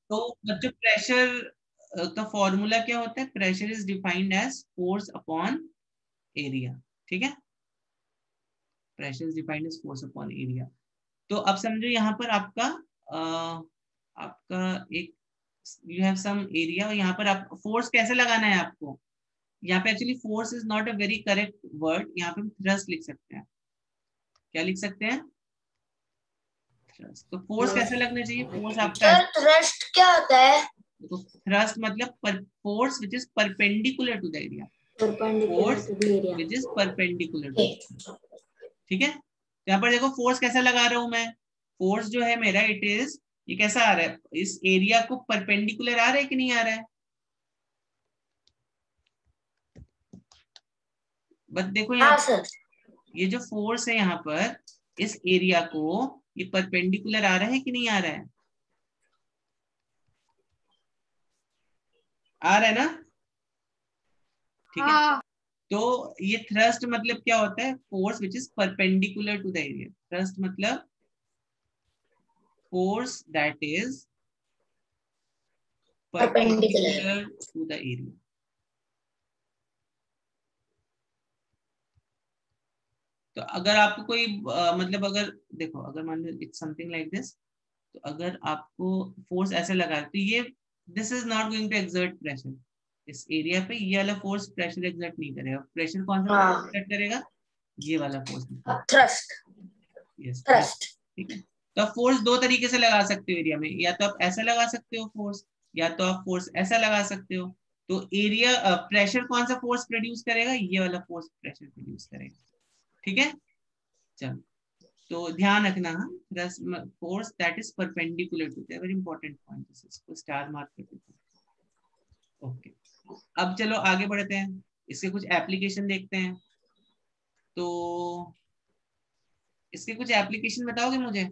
तो बच्चों प्रेशर का फॉर्मूला क्या होता है? Pressure is defined as force upon area. ठीक है, pressure is defined as force upon area. तो अब समझो यहाँ पर आपका एक यू हैव सम एरिया, और यहाँ पर आप फोर्स कैसे लगाना है आपको? यहाँ पे actually force is not a very correct word, यहाँ पे हम थ्रस्ट लिख सकते हैं। क्या लिख सकते हैं? थ्रस्ट। तो फोर्स कैसे लगना चाहिए? फोर्स आपका सर थ्रस्ट क्या होता है? तो थ्रस्ट मतलब force which is perpendicular to the area, force which is perpendicular to. ठीक है, यहाँ पर देखो फोर्स कैसा लगा रहा हूं मैं? फोर्स जो है मेरा, इट इज, ये कैसा आ रहा है? इस एरिया को परपेंडिकुलर आ रहा है कि नहीं आ रहा है? बस देखो यहाँ ये जो फोर्स है यहाँ पर, इस एरिया को ये परपेंडिकुलर आ रहा है कि नहीं आ रहा है? आ रहा है ना? ठीक है, तो ये थ्रस्ट मतलब क्या होता है? Force which is perpendicular to the area. Thrust मतलब force that is perpendicular to the area। तो अगर आपको कोई मतलब अगर देखो, अगर मान लो इट्स समथिंग लाइक दिस, तो अगर आपको फोर्स ऐसे लगा तो ये this is not going to exert pressure इस एरिया पे, ये वाला फोर्स प्रेशर एक्सर्ट नहीं करेगा। प्रेशर कौन सा एक्सर्ट करेगा? ये वाला फोर्स, थ्रस्ट। Yes, thrust. ठीक है, तो आप फोर्स दो तरीके से लगा सकते हो एरिया में, या तो आप ऐसा लगा सकते हो फोर्स, या तो आप फोर्स ऐसा लगा सकते हो। तो एरिया प्रेशर कौन सा फोर्स प्रोड्यूस करेगा? ये वाला फोर्स प्रेशर प्रोड्यूस करेगा। ठीक है, चलो, तो ध्यान रखना, force that is perpendicular to, very important point, इसको स्टार मार्क कर देते हैं। ओके, अब चलो आगे बढ़ते हैं, इसके कुछ एप्लीकेशन देखते हैं। तो इसके कुछ एप्लीकेशन बताओगे मुझे?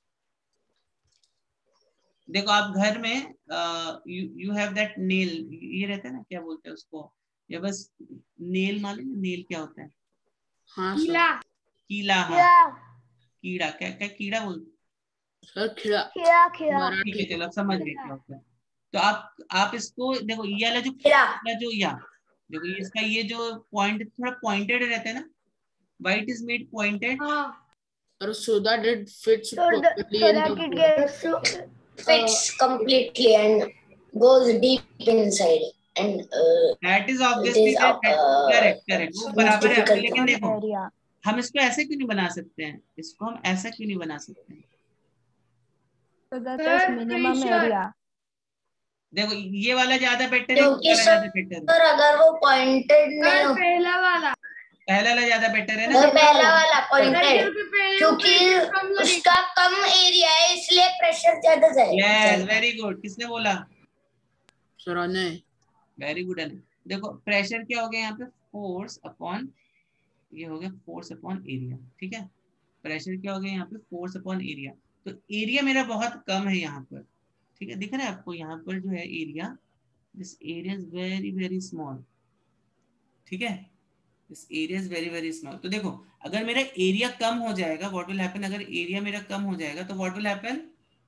देखो आप घर में यू हैव दैट नेल, ये रहता है ना, क्या बोलते हैं उसको, या बस नेल, मालूम है नेल क्या होता है? हाँ कीला। कीला, हाँ, कीड़ा, क्या क्या कीड़ा बोलते सर? खीरा। ठीक है, चलो समझ गए क्या होता है। तो आप इसको देखो, ये वाला जो या देखो, इसका ये जो पॉइंट थोड़ा पॉइंटेड रहता है ना, वाइट इज मेड पॉइंटेड, और so that it fits perfectly in the wood. Fits completely and goes deep inside, and that is obviously correct correct, वो बराबर है आपके। लेकिन देखो हम इसको ऐसे क्यों नहीं बना सकते हैं? इसको हम ऐसा क्यों नहीं बना सकते हैं? Minimum area. देखो ये वाला ज्यादा बेटर है, क्योंकि ज्यादा बेटर है? सर अगर वो पॉइंटेड नहीं हो, पहला वाला ज्यादा बेटर है ना? पहला वाला पॉइंटेड, क्योंकि उसका कम एरिया है इसलिए प्रेशर ज्यादा जाएगा। Yes, very good. किसने बोला? सर ने। Very good. देखो प्रेशर क्या हो गया यहाँ पे? फोर्स अपॉन, ये हो गया फोर्स अपॉन एरिया। ठीक है, प्रेशर क्या हो गया यहाँ पे? Force upon area. तो एरिया मेरा बहुत कम है यहाँ पर, ठीक है, दिख रहा है आपको यहाँ पर जो है area, this area is very very small. ठीक है, this area is very very small. तो देखो अगर मेरा एरिया कम हो जाएगा, व्हाट विल हैपन? अगर एरिया मेरा कम हो जाएगा तो व्हाट विल हैपन?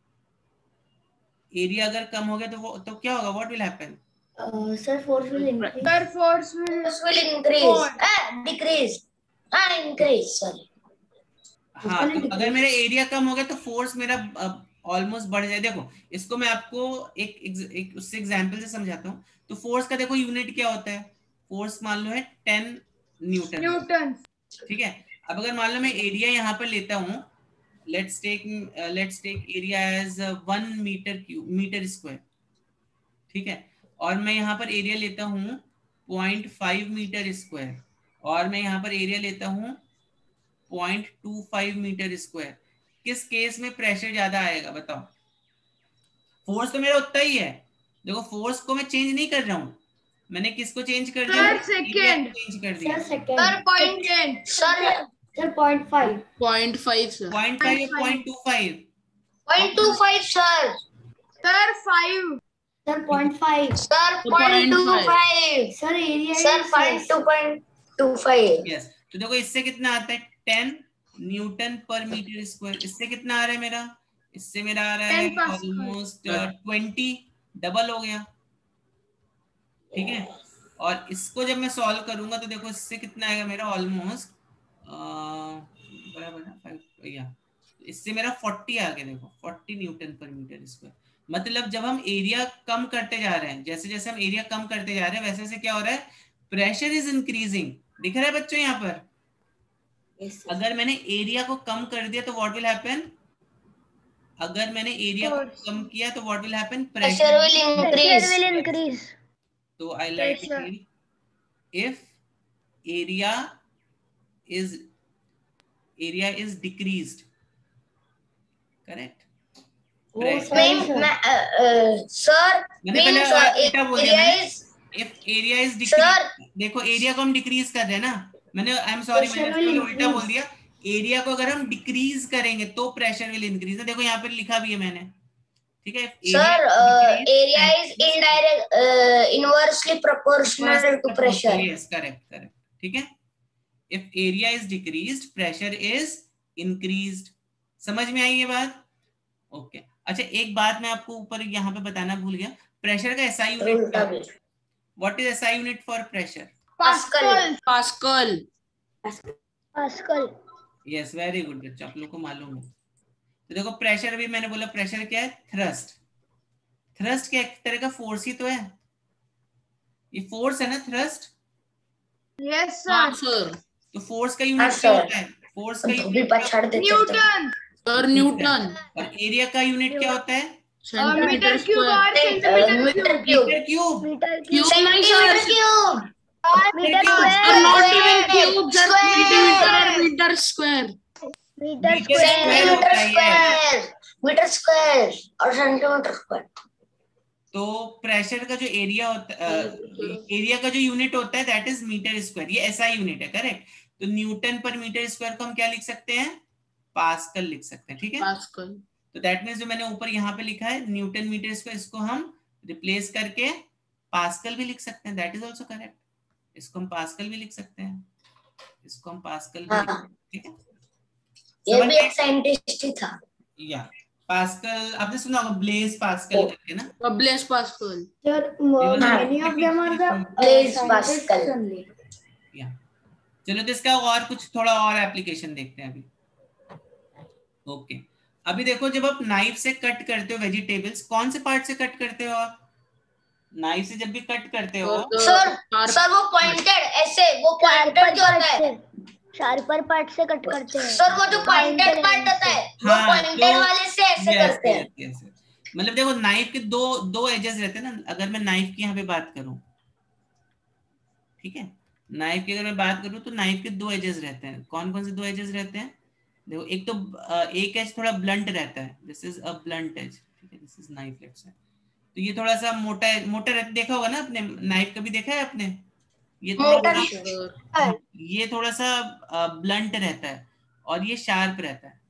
एरिया अगर कम हो गया तो क्या होगा? What will happen? Sir force will increase. Sir force will increase, decrease, increase, sorry. हाँ, तो अगर मेरा एरिया कम हो गया तो फोर्स मेरा ऑलमोस्ट बढ़ जाए। देखो इसको मैं आपको एक उससे एग्जांपल से समझाता हूँ। तो फोर्स का देखो यूनिट क्या होता है? फोर्स मान लो है 10 न्यूटन। ठीक है, अब अगर मान लो मैं एरिया यहाँ पर लेता हूँ, let's take area as 1 metre square. ठीक है, और मैं यहाँ पर एरिया लेता हूँ 0.5 मीटर स्क्वायर, और मैं यहाँ पर एरिया लेता हूँ 0.25 मीटर स्क्वायर। किस केस में प्रेशर ज्यादा आएगा बताओ? फोर्स तो मेरा उतना ही है। देखो फोर्स को मैं चेंज नहीं कर रहा हूँ, मैंने किसको चेंज कर दिया? सेकंड चेंज कर दिया। Sir point, sir 0.5, 0.5 sir. 0.5 या 0.25? 0.25 सर। Sir 5 sir 0.5, sir 0.25, sir area sir 0.25। Yes, तो देखो इससे कितना आता है? 10 न्यूटन पर मीटर स्क्वायर। इससे कितना आ रहा है मेरा? इससे मेरा आ रहा है 10 Pascal. ऑलमोस्ट 20, डबल हो गया, ठीक है। और इसको जब मैं सॉल्व करूंगा तो देखो इससे कितना आएगा मेरा ऑलमोस्ट बराबर ना 5 या इससे मेरा 40 आ गया, देखो 40 न्यूटन पर मीटर स्क्वायर। मतलब जब हम एरिया कम करते जा रहे हैं, जैसे जैसे हम एरिया कम करते जा रहे हैं वैसे वैसे क्या हो रहा है, प्रेशर इज इंक्रीजिंग। दिख रहा है बच्चों यहाँ पर? अगर मैंने एरिया को कम कर दिया तो व्हाट विल हैपन, अगर मैंने एरिया को कम किया तो what will happen, Pressure will increase. तो I write it, if area is decreased, correct? Sir, means area is, if area is decreased, देखो एरिया को हम डिक्रीज कर रहे हैं ना, मैंने आई एम सॉरी मैंने उल्टा बोल दिया। एरिया को अगर हम डिक्रीज करेंगे तो प्रेशर विल इंक्रीज है, देखो यहाँ पे लिखा भी है मैंने, ठीक है। Sir area is indirect inversely proportional to pressure. Yes, correct, ठीक है। If area is decreased, pressure is increased. समझ में आई ये बात? ओके अच्छा, एक बात मैं आपको ऊपर यहाँ पे बताना भूल गया, प्रेशर का SI यूनिट क्या है? What is SI unit for pressure? Pascal. Yes, very good बच्चों, आप लोग को मालूम है। तो देखो प्रेशर भी मैंने बोला, प्रेशर क्या है? थ्रस्ट। थ्रस्ट क्या एक तरह का फोर्स ही तो है, ये फोर्स है ना थ्रस्ट? Yes हाँ sir. सर। तो फोर्स का यूनिट क्या होता है? फोर्स का यूनिट Newton. Sir Newton. और एरिया का यूनिट क्या होता है? Centimetre Meter cube or centimeter cube. Metre cube. Centimeter cube. Not even cube, just centimeter or meter square. Metre square और सेंटीमीटर स्क्वायर। तो प्रेशर का जो एरिया होता है, एरिया का जो यूनिट होता है दैट इज मीटर स्क्वायर, ये एसआई यूनिट है, करेक्ट। तो न्यूटन पर मीटर स्क्वायर को हम क्या लिख सकते हैं? पास्कल लिख सकते हैं, ठीक है। पास्कल। तो दैट मींस जो मैंने ऊपर यहाँ पे लिखा है न्यूटन मीटर स्क्वायर, इसको हम रिप्लेस करके पास्कल भी लिख सकते हैं, दैट इज आल्सो करेक्ट। इसको हम पास्कल भी लिख सकते हैं, इसको हम पास्कल भी लिख सकते हैं, ठीक है। ये भी एक साइंटिस्ट ही था। या पास्कल आपने सुना होगा, ब्लेज पास्कल करके ना। Blaise Pascal. Sir, many of them are the Blaise Pascal only. या चलो तो इसका और कुछ थोड़ा और एप्लीकेशन देखते हैं अभी। ओके अभी देखो, जब आप नाइफ से कट करते हो वेजिटेबल्स, कौन से पार्ट से कट करते हो आप? नाइफ से जब भी कट करते हो सर वो पॉइंटेड ऐसे, वो पॉइंटेड जो होता है शार्पर पार्ट से कट करते हैं। सर वो जो पॉइंटेड पार्ट होता है वो पॉइंटेड वाले से ऐसे करते हैं। मतलब देखो नाइफ के दो एजेस रहते हैं ना। अगर मैं नाइफ की यहाँ पे बात करूं, ठीक है, नाइफ की अगर मैं बात करूं तो नाइफ के दो एजेस रहते हैं। कौन कौन से दो एजेस रहते हैं? देखो एक तो एक एज थोड़ा ब्लंट रहता है, this is a blunt edge, ठीक है, this is knife let's say. तो ये थोड़ा सा मोटा रहता, देखा होगा ना आपने, नाइफ कभी देखा है आपने? ये थोड़ा सा ब्लंट रहता है और ये शार्प रहता है।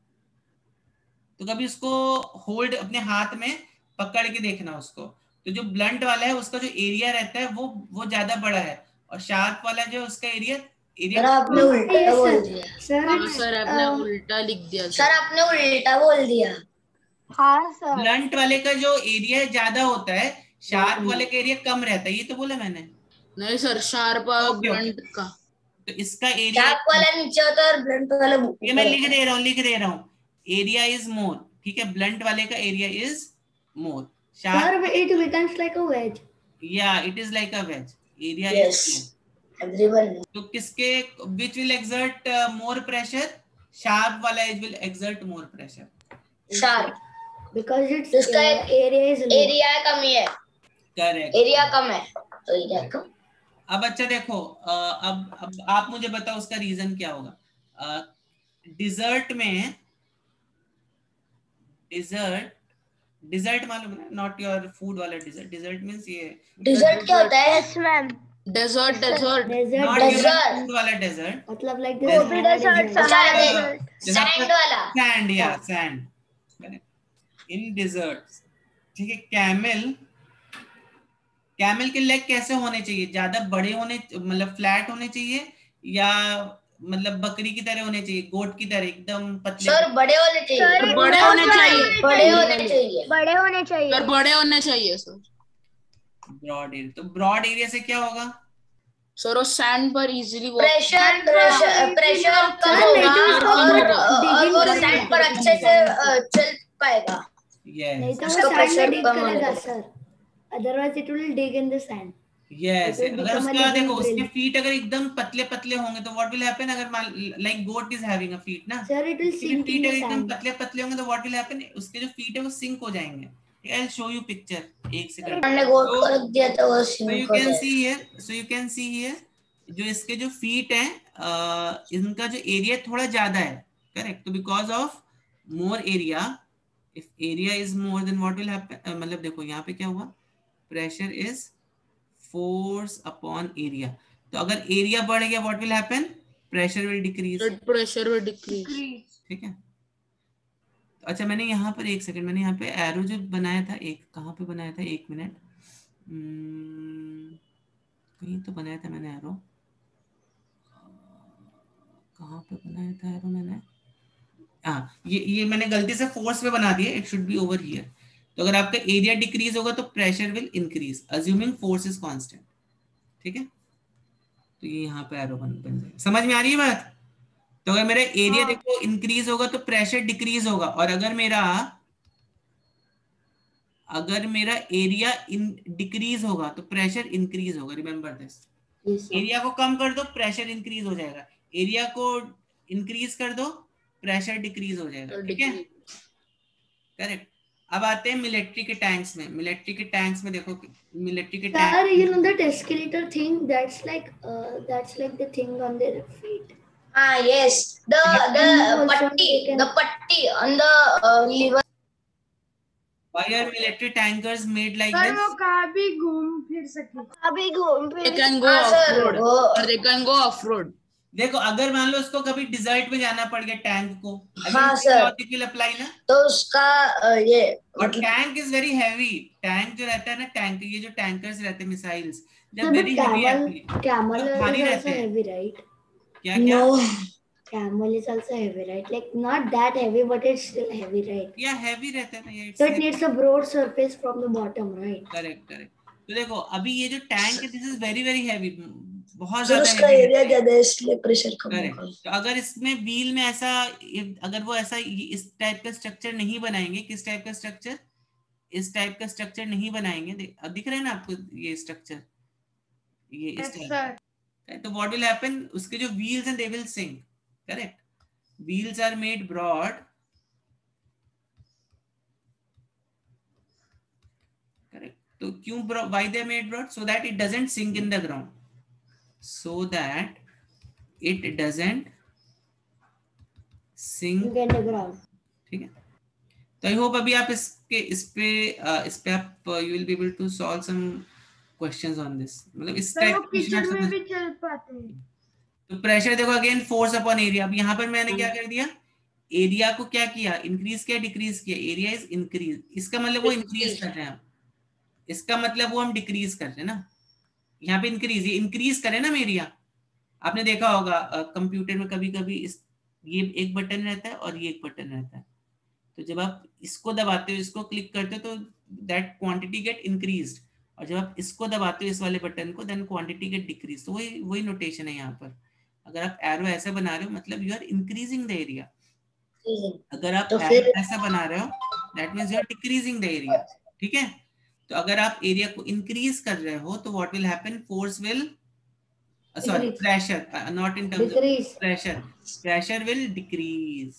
तो कभी उसको होल्ड अपने हाथ में पकड़ के देखना उसको, तो जो ब्लंट वाला है उसका जो एरिया रहता है वो ज्यादा बड़ा है, और शार्प वाला जो उसका एरिया आपने उल्टा बोल दिया सर, आपने उल्टा लिख दिया सर, आपने उल्टा बोल दिया। हाँ सर। ब्लंट वाले का जो एरिया ज्यादा होता है, शार्प वाले का एरिया कम रहता है, ये तो बोला मैंने। नहीं सर, शार्प और ब्लंट का। तो इसका एरिया शार्प वाला नीचे होता है और ब्लंट वाला ऊपर। ये मैं लिख दे रहा हूँ, एरिया इज मोर, ठीक है, ब्लंट वाले का area is more. Sir, it becomes like a wedge. Yeah, it is like a wedge. Area yes. is more. Everyone knows. तो किसके which will exert more pressure? Sharp वाला edge will exert more pressure. Sharp. Because its area is low. Area कम है. Correct. Area कम है, तो area कम. अब अच्छा देखो, अब आप मुझे बताओ उसका रीजन क्या होगा? डिजर्ट में डिजर्ट मालूम है? नॉट योर फूड वाला डिजर्ट। डिजर्ट मींस ये डिजर्ट क्या होता है? Yes ma'am. Desert not your food वाला डेजर्ट, मतलब like Gobi desert, Sahara desert. Sand वाला। सैंड, या सैंड इन डिजर्ट्स, ठीक है। कैमल के लेग कैसे होने चाहिए? ज्यादा बड़े होने, मतलब फ्लैट होने चाहिए, या मतलब बकरी की तरह होने चाहिए, गोट की तरह एकदम पतले? सर बड़े होने चाहिए। बड़े होने चाहिए। बड़े होने चाहिए। बड़े होने चाहिए। सर बड़े होने चाहिए सर। ब्रॉड एरिया, तो ब्रॉड एरिया से क्या होगा? सर वो सैंड पर इजीली प्रेशर कम होगा और वो सैंड पर अच्छे से चल पाएगा। नहीं तो उसका वो सैंड pressure में डिग कम होने करेगा के sir, otherwise it will dig in the sand. Yes, It will अगर become a उसका living देखो उसके drill. फीट अगर एकदम पतले पतले होंगे तो व्हाट विल हैपन? अगर like goat is having a feet ना, Sir, it will उसके भी sink in फीट the अगर एकदम sand. पतले पतले होंगे तो व्हाट विल हैपन? उसके जो फीट है वो सिंक हो जाएंगे। I will show you picture, एक सेकंड। हमने गोट को रख दिया तो वो सो सिंक यू हो कैन जाएगा। See here, so you can see here जो इसके जो फीट हैं इनका जो एरिया थोड़ा ज्यादा है, करेक्ट? तो because of more area, if area is more then what will happen, मतलब देखो यहाँ पे क्या हुआ, pressure is force upon area. तो अगर एरिया बढ़ गया what will happen? Pressure will decrease. Pressure will decrease. ठीक है, तो अच्छा मैंने यहाँ पर एक सेकंड, मैंने यहाँ पे एरो जो बनाया था, एक कहाँ पे बनाया था, एक मिनट, कहीं तो बनाया था मैंने एरो, कहाँ पे बनाया था एरो मैंने? हाँ, ये मैंने गलती से फोर्स पे बना दिया, it should be over here. तो अगर आपका एरिया डिक्रीज होगा तो pressure will increase assuming force is constant. ठीक है, तो ये यहाँ पे एरो बन जाएगा। समझ में आ रही है बात? तो अगर मेरा एरिया देखो इंक्रीज होगा तो प्रेशर डिक्रीज होगा, और अगर मेरा एरिया डिक्रीज होगा तो प्रेशर इंक्रीज होगा। रिमेंबर दिस, एरिया को कम कर दो प्रेशर इंक्रीज हो जाएगा, एरिया को इंक्रीज कर दो प्रेशर डिक्रीज हो जाएगा। ठीक है, करेक्ट। अब आते हैं मिलिट्री के टैंक्स में। मिलिट्री के टैंक्स में देखो, मिलिट्री के tank, Sir, you know that escalator thing? That's like the thing on their feet. Ah, yes. The patti on the liver. why are military tankers made like sir this? वो कहाँ भी घूम फिर सके, अभी घूम They फिर can go off road, or they can go off road. देखो अगर मान लो उसको कभी डिजर्ट में जाना पड़ गया टैंक को, हाँ सर, लॉजिक विल अप्लाई ना, तो उसका ये और tank is very heavy. Tank जो रहता है ना, टैंक, ये जो टैंकर्स रहते हैं मिसाइल्स, So, जब वेरी हैवी camel भारी is रहते also हैं। heavy, right? क्या क्या? No. Camel is also heavy, right? Like not that heavy, but it's still heavy, right? या हैवी रहता है ना ये। So it needs a broad surface from the bottom, right? Correct correct. तो देखो अभी ये जो टैंक है this is very very heavy, बहुत सर ज्यादा उसका heavy एरिया है। ज्यादा है इसलिए प्रेशर कम करेक्ट। होगा। तो अगर इसमें व्हील में ऐसा, अगर वो ऐसा इस टाइप का स्ट्रक्चर नहीं बनाएंगे, किस टाइप का स्ट्रक्चर? इस टाइप का स्ट्रक्चर नहीं बनाएंगे, दिख रहा है ना आपको ये स्ट्रक्चर, ये इस टाइप का, तो व्हाट विल हैपन? उसके जो व्हील्स हैं they will sink. Correct, wheels are made broad, correct. तो क्यों why they made broad? So that it doesn't sink in the ground, so that it doesn't sink In the ground. ठीक है। तो I hope अभी आप इस पे आप you will be able to solve some questions on this, मतलब इस टाइप के क्वेश्चन में भी चल पाते हैं। तो प्रेशर देखो अगेन फोर्स अपॉन एरिया। अब यहाँ पर मैंने क्या कर दिया, एरिया को क्या किया, इंक्रीज किया डिक्रीज किया, एरिया इज इंक्रीज, इसका मतलब वो इंक्रीज कर रहे हैं, इसका मतलब वो हम डिक्रीज कर रहे हैं ना, यहाँ पे इंक्रीज, ये इंक्रीज करे ना एरिया। आपने देखा होगा कंप्यूटर में कभी कभी ये एक बटन रहता है और ये एक बटन रहता है, तो जब आप इसको दबाते हो, इसको क्लिक करते हो तो दैट क्वांटिटी गेट इंक्रीज्ड, और जब आप इसको दबाते हो इस वाले बटन को देन क्वांटिटी गेट डिक्रीज। तो वही नोटेशन है यहाँ पर। अगर आप एरो ऐसा बना रहे हो मतलब you are increasing the area, अगर आप एरो ऐसा बना रहे हो that means you are decreasing the area. ठीक है, तो अगर आप एरिया को इंक्रीज कर रहे हो तो what will happen? Force will sorry pressure not in terms Decrease. of pressure will decrease.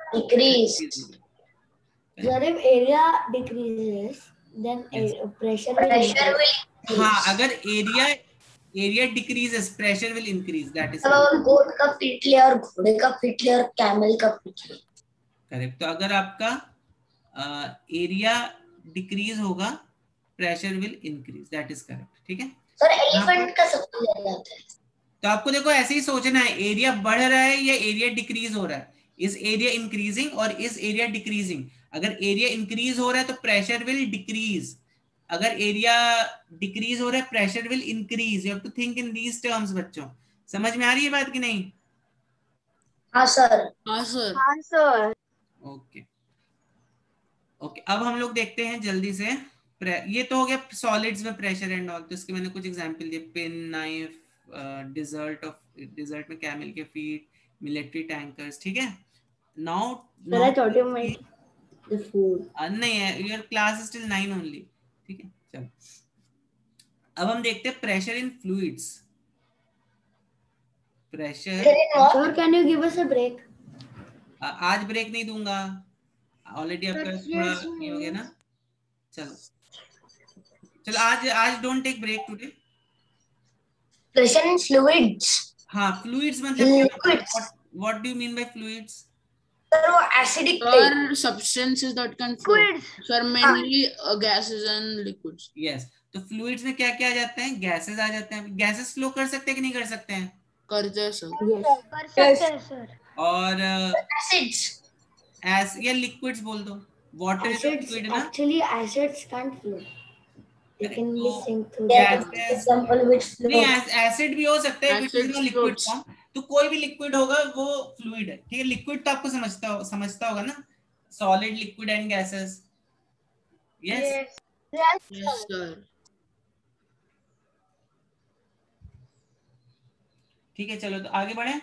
Sir, if area decreases then Yes. pressure will हाँ, अगर area decreases pressure will increase, that is goat का feet ले और घोड़े का feet ले और camel का फीट ले। करेक्ट। तो अगर आपका एरिया डिक्रीज होगा pressure will increase, that is correct. ठीक है सर, एलिफेंट का सबसे ज्यादा आता है। तो आपको देखो ऐसे ही सोचना है, एरिया बढ़ रहा है या एरिया डिक्रीज हो रहा है, इज एरिया इंक्रीजिंग और इज एरिया डिक्रीजिंग। अगर एरिया इंक्रीज हो रहा है तो प्रेशर विल डिक्रीज, अगर एरिया डिक्रीज हो रहा है pressure will increase. You have to think in these terms बच्चों। समझ में आ रही है बात कि नहीं? हाँ सर। हाँ सर। हाँ सर। ओके ओके, अब हम लोग देखते हैं जल्दी से। ये तो हो गया सॉलिड्स में प्रेशर एंड ऑल, तो इसके मैंने कुछ एग्जांपल दिए, पिन, नाइफ, डिजर्ट में कैमल के फीट, मिलिट्री टैंकर्स, ठीक है। नाउ नहीं है, your class is still 9 only, ठीक है। चलो अब हम देखते हैं pressure in fluids. Pressure, sir can you give us a break? आज ब्रेक नहीं दूंगा, ऑलरेडी आपका थोड़ा ये हो गया ना। चलो चलो आज आज don't take break today. Pressure in fluids. हाँ फ्लूइड्स मतलब liquids. What do you mean by fluids? Sir वो acidic Or substances that can flow. Sir, mainly gases and liquids. Yes, तो फ्लूइड्स में क्या क्या आ जाते हैं? गैसेस आ जाते हैं। गैसेस फ्लो कर सकते हैं कि नहीं कर सकते हैं? करते हैं सर। कर सकते हैं सर। और एसिड्स। या लिक्विड्स बोल दो, वाटर इज लिक्विड ना। Actually, acids can't flow. They can be sink through example which नहीं, एसिड भी हो सकता है which is Acids liquid floats. Form. तो कोई भी लिक्विड होगा वो फ्लूइड है, ठीक है। लिक्विड तो आपको समझता होगा ना, solid, liquid and gases. Yes Yes sir. ठीक है, चलो तो आगे बढ़े।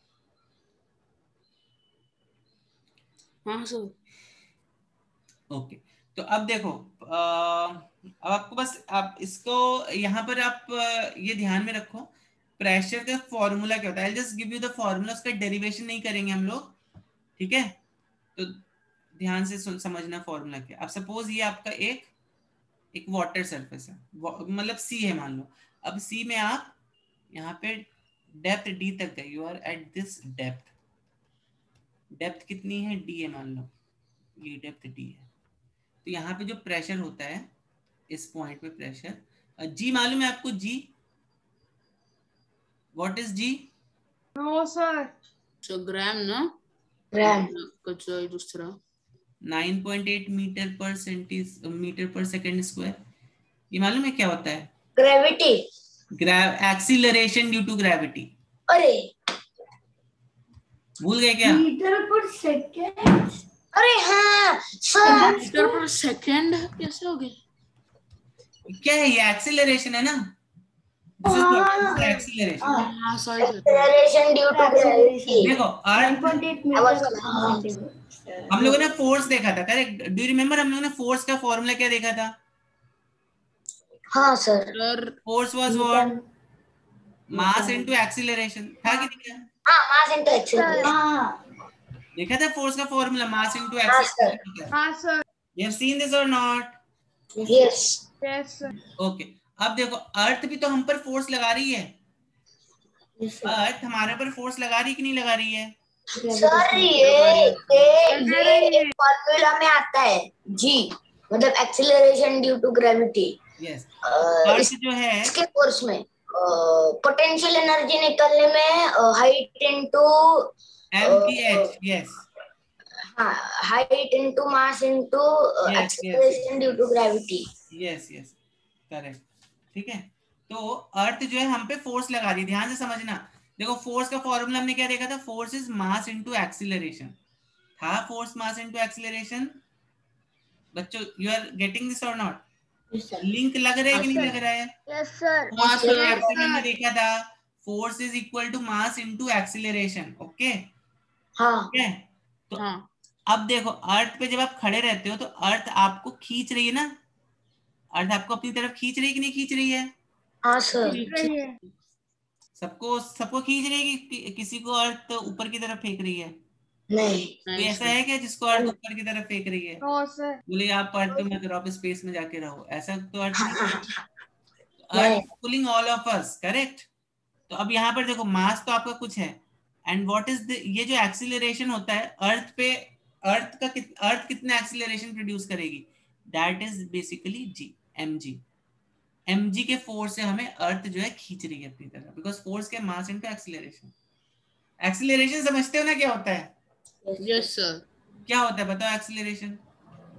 हाँ सर। ओके, तो अब देखो, अब आपको बस आप इसको यहाँ पर आप ये ध्यान में रखो, प्रेशर का फॉर्मूला क्या होता है। I just give you the formula, उसका डेरिवेशन नहीं करेंगे हम लोग, ठीक है। तो ध्यान से समझना फॉर्मूला क्या। अब सपोज ये आपका एक वाटर सरफेस है, मतलब सी है मान लो। अब सी में आप यहाँ पे डेप्थ डी तक गए, you are at this depth. Depth कितनी है? डी है मान लो, ये डेप्थ डी है। तो यहाँ पे जो प्रेशर होता है इस पॉइंट पे प्रेशर जी मालूम है आपको? G what is G? No sir. So gram ना? ग्राम। कुछ दूसरा। 9.8 मीटर पर सेकंड स्क्वायर। ये मालूम है क्या होता है? Gravity. Acceleration due to gravity. अरे भूल गए क्या? Metre per second. अरे हाँ सर। मीटर पर सेकंड कैसे हो गया? क्या है ये? एक्सीलरेशन है ना, एक्सीलरेशन। हाँ sorry sir. Acceleration due to gravity. देखो अर्थ, 9.8 मीटर। हम लोगों ने फोर्स देखा था, करेक्ट? डू यू रिमेम्बर हम लोगों ने फोर्स का फॉर्मूला क्या देखा था? हाँ सर। Sir force was what? Mass into acceleration, था कि नहीं? हाँ मास इनटू एक्सेलरेशन। देखा था फोर्स का फॉर्मूला, मास इनटू हाँ सर। एक्सीलरेशन। हाँ sir. You have seen this और not? Yes. Yes sir. Okay, अब देखो अर्थ भी तो हम पर फोर्स लगा रही है। अर्थ हमारे पर फोर्स लगा रही कि नहीं लगा रही है? सर ये फॉर्मूला में आता है जी, मतलब acceleration due to gravity. Yes, earth जो है इसके कोर्स में पोटेंशियल एनर्जी निकलने में हाइट इनटू mgh। यस, हाँ, height into mass into acceleration due to gravity. Yes yes correct, ठीक है। तो अर्थ जो है हम पे फोर्स लगा रही है, ध्यान से समझना। देखो फोर्स का फॉर्मूला हमने क्या देखा था? Force is mass into acceleration था। Force mass into acceleration. बच्चों यू आर गेटिंग दिस और नॉट? लिंक लग रहा है कि नहीं लग रहा है? Yes sir. हमने देखा था force is equal to mass into acceleration. Okay, हाँ ठीक है। तो हाँ अब देखो अर्थ पे जब आप खड़े रहते हो तो अर्थ आपको खींच रही है ना, अर्थ आपको अपनी तरफ खींच रही है कि नहीं खींच रही है? हाँ सर। सबको सबको खींच रही है कि किसी को अर्थ ऊपर की तरफ फेंक रही है? नहीं। कोई ऐसा है क्या जिसको अर्थ ऊपर की तरफ फेंक रही है? बोले आप अर्थ पे मत रहो, आप स्पेस में जाके रहो, ऐसा तो अर्थ नहीं। Earth pulling all of us, correct. तो अब यहाँ पर देखो मास तो आपका कुछ है, एंड व्हाट इज द, ये जो एक्सीलरेशन होता है अर्थ पे, अर्थ कितना एक्सीलरेशन प्रोड्यूस करेगी? That is basically G, mg। mg के फोर्स से हमें अर्थ जो है खींच रही है अपनी तरफ, बिकॉज फोर्स के मास इनटू एक्सीलरेशन। एक्सीलरेशन समझते हो ना क्या होता है? Yes sir. क्या होता है बताओ एक्सीलरेशन?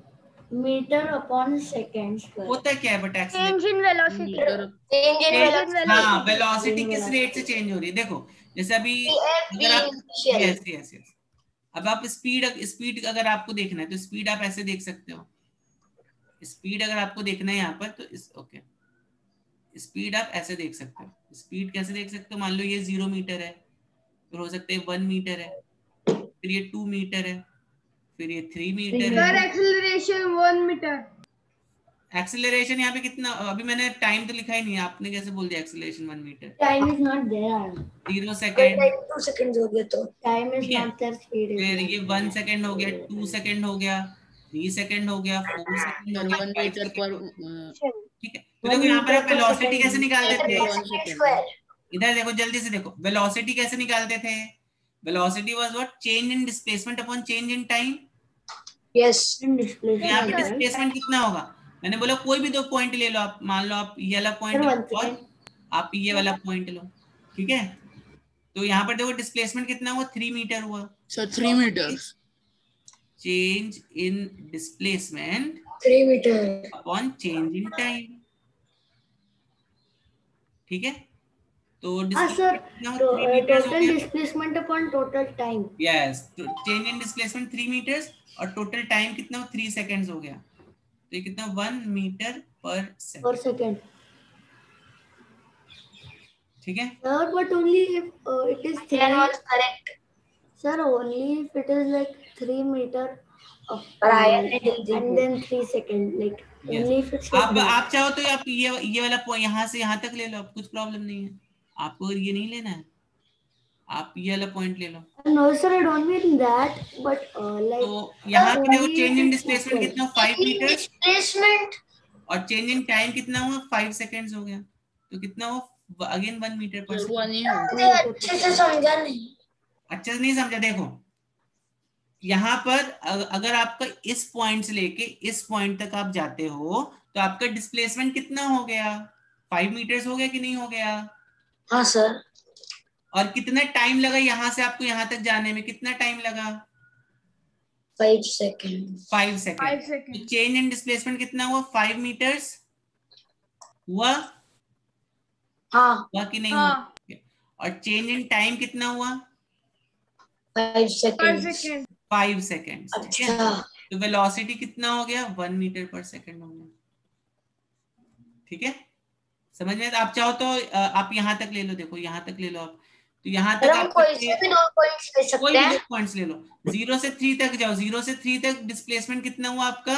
मीटर अपॉन सेकेंड होता क्या है but change in velocity, change in हाँ वेलोसिटी किस रेट से चेंज हो रही है। देखो जैसे अभी अगर आप यस यस यस, अब आप स्पीड अगर आपको देखना है तो स्पीड आप ऐसे देख सकते हो। स्पीड अगर आपको देखना है यहाँ पर तो ओके, स्पीड आप ऐसे देख सकते हो। स्पीड कैसे देख सकते हो, मान लो ये 0 मीटर है, फिर हो सकता है 1 मीटर है, फिर ये 2 मीटर है, फिर ये 3 मीटर है। Acceleration 1 metre. एक्सीलरेशन यहाँ पे कितना, अभी मैंने टाइम तो लिखा ही नहीं है, आपने कैसे बोल दिया acceleration 1 metre. Time is not there, 0 second, 2 second हो गया तो टाइम इज ठीक है। नॉट देयर, स्पीड इज फिर ये 1 सेकेंड हो गया, 2 सेकेंड हो गया, 3 सेकेंड हो गया, 4 सेकेंड हो सर गया, 1 5 मीटर सेकेंड पर हो गया, ठीक है। तो देखो यहाँ पर आप वेलोसिटी कैसे निकालते थे, 1 सेकेंड। इधर देखो जल्दी से देखो, वेलोसिटी कैसे निकालते थे। Velocity was what, change in displacement upon change in time. Yes यहाँ पे डिस्प्लेसमेंट कितना होगा, मैंने बोला कोई भी 2 पॉइंट ले लो आप, मान लो आप ये वाला पॉइंट और आप ये वाला पॉइंट लो, ठीक है। तो यहाँ पर देखो डिस्प्लेसमेंट कितना हुआ, 3 मीटर हुआ। Sir 3 metres. Change in displacement 3 metre upon change in time, ठीक है। तो सर, डिस्प्लेसमेंट 3 मीटर्स हो टोटल गया। Displacement upon total time. Yes, change in displacement 3 metres और टोटल टाइम कितना हो, 3 सेकेंड्स हो गया। तो ये कितना, 1 मीटर पर सेकेंड, ठीक है। Sir, but only if it is 3. was correct. Sir, only if it is like 3 meter and then 3 second. Like Yes. only if it's like आप चाहो तो आप ये वाला पॉइंट यहाँ से यहाँ तक ले लो, आप कुछ प्रॉब्लम नहीं है। आपको ये नहीं लेना है, आप ये वाला पॉइंट ले लो। No, sir, I don't mean that, but like. तो यहाँ पे देखो चेंज इन only डिस्प्लेसमेंट कितना, 5 मीटर, और चेंज इन टाइम कितना हुआ, 5 सेकेंड्स हो गया। तो कितना हुआ, अगेन 1 मीटर पर सेकेंड। अच्छे से समझा नहीं, अच्छे से नहीं समझा। देखो यहाँ पर अगर आपका इस पॉइंट से लेके इस पॉइंट तक आप जाते हो तो आपका डिस्प्लेसमेंट कितना हो गया, 5 मीटर्स हो गया कि नहीं हो गया। हाँ सर। और कितना टाइम लगा यहाँ से आपको यहाँ तक जाने में, कितना टाइम लगा, 5 सेकेंड। 5 सेकेंड। तो चेंज इन डिस्प्लेसमेंट कितना हुआ, 5 मीटर्स हुआ, हाँ हुआ कि नहीं हुआ। और चेंज इन टाइम कितना हुआ, 5 सेकेंड। 5 सेकेंड। अच्छा, तो वेलोसिटी कितना हो गया, 1 मीटर पर सेकेंड हो गया, ठीक है। समझ में, आप चाहो तो आप यहाँ तक ले लो, देखो यहाँ तक ले लो आप, तो यहाँ तक आप कोई भी 2 पॉइंट्स ले सकते कोई भी हैं। 2 पॉइंट्स ले लो। 0 से 3 तक जाओ, 0 से 3 तक डिस्प्लेसमेंट कितना हुआ आपका,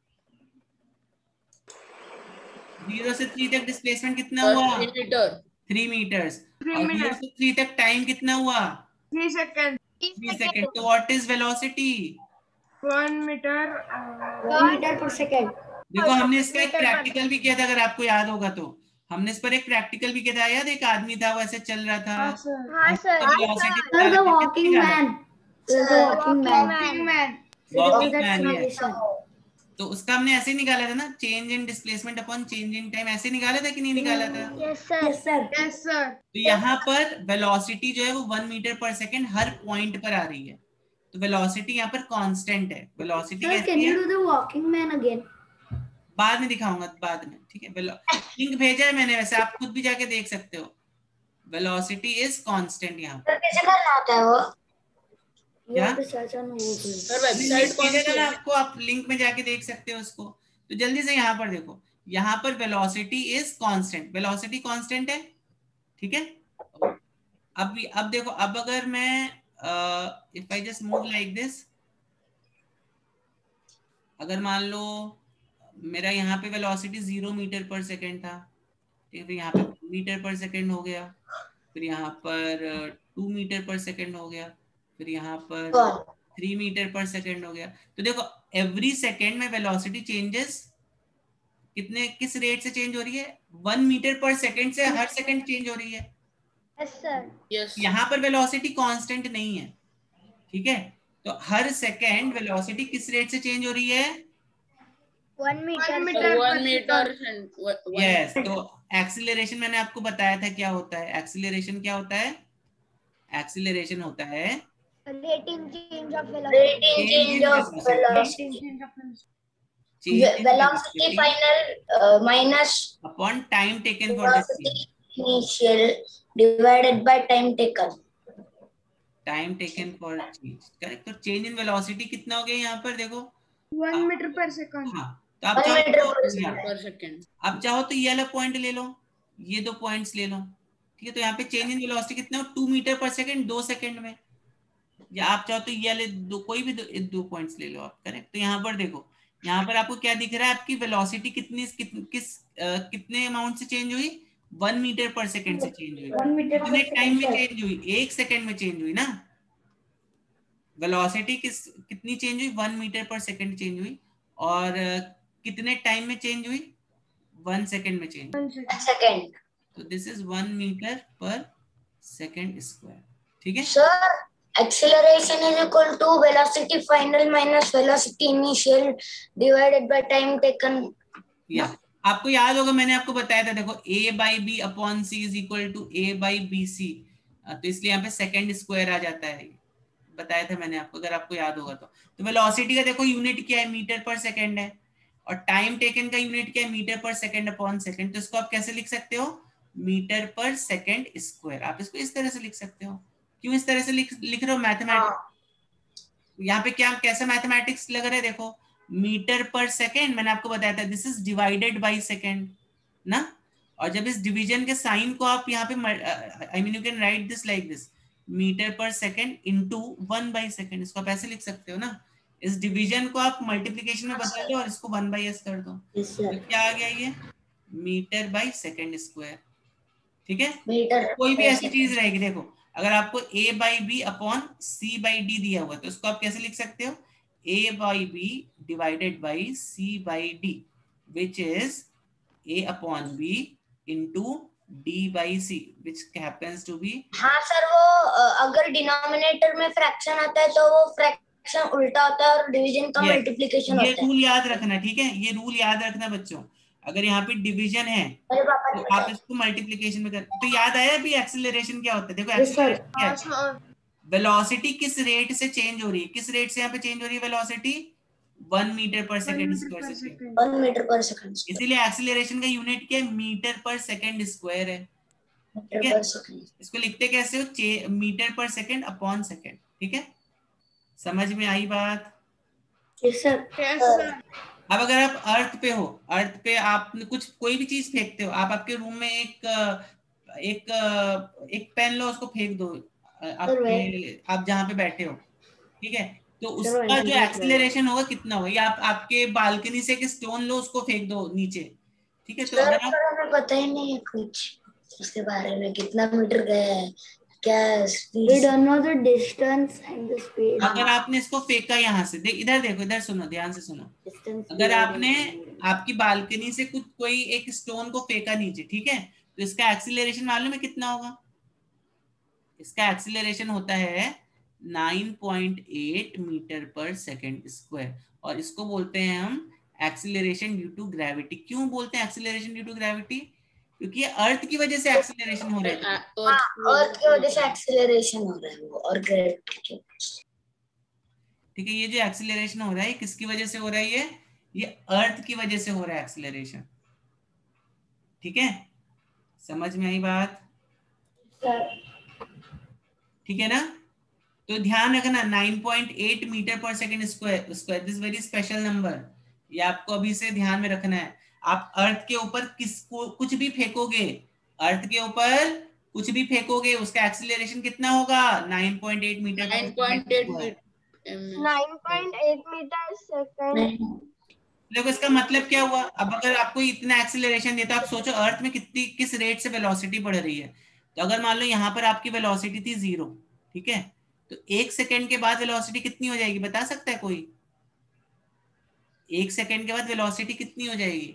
0 से 3 तक डिस्प्लेसमेंट कितना हुआ, 3 मीटर, 3 मीटर्स। और 0 से 3 तक टाइम कितना हुआ, 3 सेकेंड। 3 सेकेंड। तो what is velocity, 1 metre per second. देखो हमने इसका एक प्रैक्टिकल भी किया था, अगर आपको याद होगा तो हमने इस पर एक प्रैक्टिकल भी किया था, याद, एक आदमी था वो ऐसे चल रहा था। हाँ सर। हाँ sir, Sir, the walking man. The walking man. Walking man, yes. तो उसका हमने ऐसे ही निकाला था ना, change in displacement upon change in time, ऐसे निकाला था कि नहीं निकाला था। Yes, sir. तो यहाँ पर वेलोसिटी जो है वो 1 मीटर पर सेकेंड हर पॉइंट पर आ रही है। तो वेलोसिटी यहाँ पर कांस्टेंट है। Velocity Sir, can you do the walking man again? बाद में दिखाऊंगा, बाद में, ठीक है। लिंक भेजा है मैंने, वैसे आप खुद भी जाके देख सकते हो। वेलोसिटी इज कांस्टेंट यहाँ पर। कैसे करना होता है वो? क्या सर वेबसाइट कौन सी है आपको, आप लिंक में जाके देख सकते हो उसको। तो जल्दी से यहाँ पर देखो, यहाँ पर velocity is constant, velocity constant है, ठीक है। अब देखो, अब अगर मैं if I just move like this, अगर मान लो मेरा यहाँ पे वेलोसिटी 0 मीटर पर सेकेंड था, ठीक है, यहाँ पे 1 मीटर पर सेकेंड हो गया, फिर यहाँ पर 2 मीटर पर सेकेंड हो गया, फिर यहाँ पर 3 मीटर पर सेकेंड हो गया। तो देखो एवरी सेकेंड में वेलोसिटी चेंजेस किस रेट से चेंज हो रही है, 1 मीटर पर सेकेंड से हर सेकेंड चेंज हो रही है। Yes sir. यस, यहाँ पर वेलोसिटी कांस्टेंट नहीं है, ठीक है। तो हर सेकेंड वेलोसिटी किस रेट से चेंज हो रही है, 1 मीटर। 1 मीटर। यस। तो एक्सीलरेशन मैंने आपको बताया था क्या होता है, एक्सीलरेशन क्या होता है, एक्सीलरेशन होता है rating change of velocity. velocity final minus upon time taken for the change. Initial divided by time taken. Time taken for change, correct. तो चेंज इन वेलोसिटी कितना हो गया यहाँ पर देखो 1 मीटर पर सेकंड. हाँ, तो आप चाहो तो ये वाला पॉइंट ले लो, ये 2 पॉइंट्स ले लो, ठीक है. तो यहाँ पे चेंज इन वेलोसिटी कितना हो 2 मीटर पर सेकंड 2 सेकंड में, या आप चाहो तो ये वाले कोई भी दो पॉइंट्स ले लो आप, करेक्ट. तो यहाँ पर देखो, यहाँ पर आपको क्या दिख रहा है, आपकी वेलोसिटी कितने अमाउंट से चेंज हुई, 1 मीटर पर सेकंड से चेंज हुई. कितने टाइम में चेंज हुई, 1 सेकंड में चेंज हुई ना. वेलोसिटी कितनी चेंज हुई, 1 मीटर पर सेकंड चेंज हुई. और कितने टाइम में चेंज हुई, 1 सेकंड में चेंज हुई. तो this is 1 metre per second square. ठीक है sir. Acceleration is equal to velocity final minus velocity initial divided by time taken. या आपको याद होगा मैंने आपको बताया था, देखो a by b upon c is equal to a by bc. तो इसलिए यहाँ पे सेकंड स्क्वायर आ जाता है, बताया था मैंने आपको, अगर आपको याद होगा तो. तो वेलोसिटी का देखो यूनिट क्या है, मीटर पर सेकंड है, और टाइम टेकन का यूनिट क्या है, metre per second upon second. तो इसको आप कैसे लिख सकते हो, मीटर पर सेकंड स्क्वायर. आप इसको इस तरह से लिख सकते हो. क्यों इस तरह से लिख रहे हो, मैथमेटिक्स. यहाँ पे क्या कैसा मैथमेटिक्स लग रहा है, देखो मीटर पर सेकंड मैंने आपको बताया था, this is divided by second ना. और जब इस डिवीजन के साइन को आप यहाँ पे I mean you can write this like this, metre per second into 1 by second. इसको आप ऐसे लिख सकते हो ना. इस डिवीजन को आप मल्टीप्लिकेशन में बदल दो और इसको 1 बाय s कर दो. तो क्या आ गया ये, मीटर बाय सेकंड स्क्वायर. ठीक है. कोई भी ऐसी चीज रहेगी, देखो अगर आपको a by B upon c by D दिया हुआ तो इसको आप कैसे लिख सकते हो, a by B divided by c by D, which is a upon b into d by c, which happens to be. हाँ सर, वो अगर डिनोमिनेटर में फ्रैक्शन आता है तो वो फ्रैक्शन उल्टा होता है और डिवीजन का मल्टीप्लिकेशन होता है. ये रूल याद रखना, ठीक है, ये रूल याद रखना बच्चों. अगर यहाँ पे डिवीजन है तो आप इसको मल्टीप्लिकेशन में कर. तो याद आया अभी एक्सीलरेशन क्या होता है, देखो एक्सीलरेशन क्या है, वेलोसिटी किस रेट से चेंज हो रही है, किस रेट से यहाँ पे चेंज हो रही है velocity, 1 metre per second square से. 1 मीटर पर सेकंड. इसीलिए एक्सीलरेशन का यूनिट क्या है, मीटर पर सेकंड स्क्वायर है. ठीक है, इसको लिखते कैसे हो, metre per second upon second. ठीक है, समझ में आई बात. Yes sir. अब अगर आप अर्थ पे हो, अर्थ पे आप कुछ कोई भी चीज फेंकते हो, आप आपके रूम में एक पेन लो, उसको फेंक दो आप जहाँ पे बैठे हो. ठीक है, तो उसका जो एक्सीलरेशन होगा कितना होगा, या आप आपके बालकनी से एक स्टोन लो, उसको फेंक दो नीचे. ठीक है, तो अगर आप हमें पता ही नहीं है कुछ इसके बारे में, कितना मीटर गया है, क्या we don't know the distance and the speed. अगर आपने इसको फेंका यहाँ से, इधर देखो, इधर सुनो, ध्यान से सुनो. अगर आपने आपकी बालकनी से कुछ कोई एक स्टोन को फेंका नीचे, ठीक है, तो इसका एक्सीलरेशन मालूम है कितना होगा, इसका एक्सीलरेशन होता है 9.8 मीटर पर सेकंड स्क्वायर. और इसको बोलते हैं हम एक्सीलरेशन ड्यू टू ग्रेविटी. क्यों बोलते हैं एक्सीलरेशन ड्यू टू ग्रेविटी, क्योंकि ये अर्थ की वजह से एक्सीलरेशन हो रहा है. अर्थ की वजह से एक्सीलरेशन हो रहा है वो, और ग्रेविटी की. ठीक है, ये जो एक्सीलरेशन हो रहा है किसकी वजह से हो रहा है, ये अर्थ की वजह से हो रहा है एक्सीलरेशन. ठीक है, समझ में आई बात. ठीक है ना. तो ध्यान रखना 9.8 metre per second square, this very special number, ये आपको अभी से ध्यान में रखना है. आप अर्थ के ऊपर कुछ भी फेंकोगे, अर्थ के ऊपर कुछ भी फेंकोगे, उसका एक्सीलरेशन कितना होगा, 9.8 मीटर 9.8 मीटर सेकंड. देखो इसका मतलब क्या हुआ. अब अगर आपको इतना एक्सीलरेशन देता, आप सोचो अर्थ में किस रेट से वेलोसिटी बढ़ रही है. तो अगर मान लो यहाँ पर आपकी वेलोसिटी थी 0, ठीक है, तो 1 सेकंड के बाद वेलोसिटी कितनी हो जाएगी, बता सकता है कोई, 1 सेकंड के बाद वेलोसिटी कितनी हो जाएगी.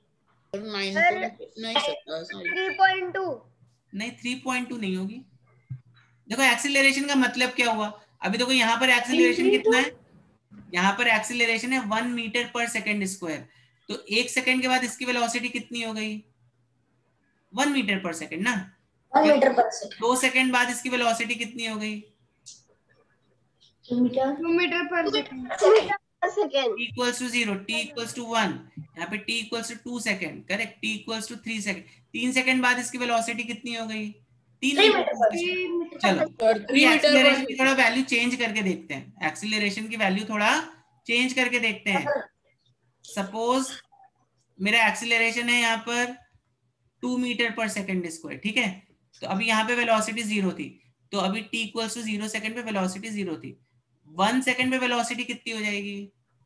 3.2. नहीं, 3.2 नहीं होगी. देखो एक्सीलरेशन का मतलब क्या हुआ, अभी देखो यहाँ पर एक्सीलरेशन कितना है, यहाँ पर एक्सीलरेशन है 1 मीटर पर सेकंड स्क्वायर. तो 1 सेकंड के बाद इसकी वेलोसिटी कितनी हो गई, 1 मीटर पर सेकंड ना. 1 मीटर पर सेकंड. 2 सेकंड बाद इसकी वेलोसिटी कितनी हो गई, 2 metre per second. Second, equals to 0, T equals to 1, यहाँ पे T equals to 2 second, correct, T equals to 3 second, 3 second बाद इसकी वेलोसिटी कितनी हो गई? 3 मीटर। चलो अभी 3 मीटर एक्सीलरेशन की थोड़ा वैल्यू चेंज करके देखते हैं, एक्सीलरेशन की वैल्यू थोड़ा चेंज करके देखते हैं। सपोज मेरा एक्सीलरेशन है यहाँ पर 2 मीटर पर सेकेंड स्क्वायर, ठीक है। तो अभी यहाँ पे वेलोसिटी 0 थी, तो अभी t इक्वल्स टू 0 सेकेंड पे वेलोसिटी 0 थी। 1 सेकेंड पे वेलोसिटी कितनी हो जाएगी?